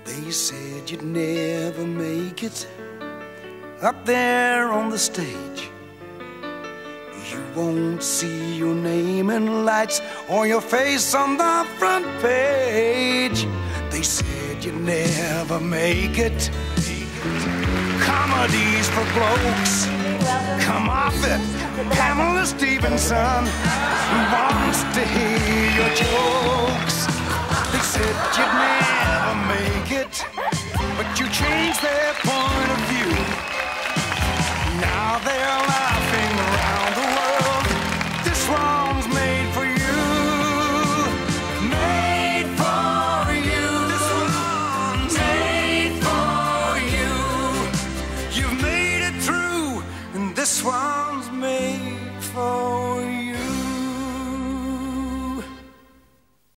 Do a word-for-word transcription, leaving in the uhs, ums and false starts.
They said you'd never make it up there on the stage. You won't see your name in lights or your face on the front page. They said you'd never make it. Comedies for blokes. Come off it, Pamela Stephenson wants to hear your jokes. They said you'd never make it, but you